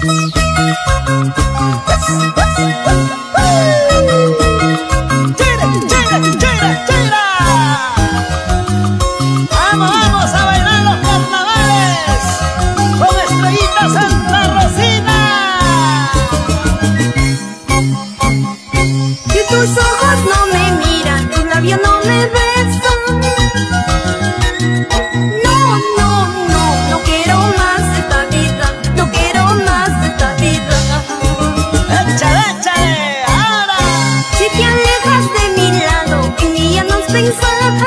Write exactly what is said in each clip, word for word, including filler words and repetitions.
Vamos, vamos a bailar los carnavales con Estrellita Santa Rosina. Si tus ojos no me miran, tus labios no me besan, no, no, no, no quiero más esta vida, no quiero más esta vida. Échale, échale, ahora. Si te alejas de mi lado, en mí ya no has pensado.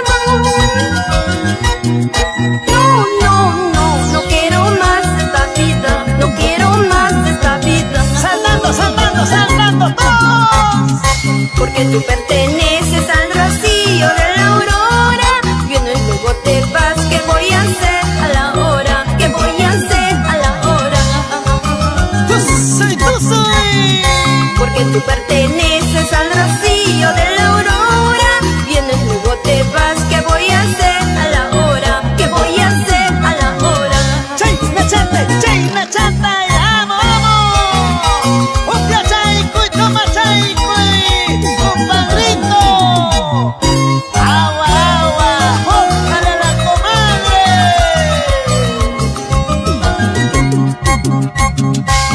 No, no, no, no quiero más esta vida, no quiero más esta vida. Saltando, saltando, saltando todos. Porque tú perteneces al rocío de la aurora. Vienes y luego te vas, ¿qué voy a hacer a la hora? ¿Qué voy a hacer a la hora? Tú soy, tú soy. Porque tú perteneces al rocío de la aurora. Vienes y luego te vas, ¿qué voy a hacer a la hora? ¿Qué voy a hacer a la hora? Chay, nachate, chay, nachate, vamos, vamos. Upia chayco y toma chayco y compadrito. Agua, agua, póngale a la comadre.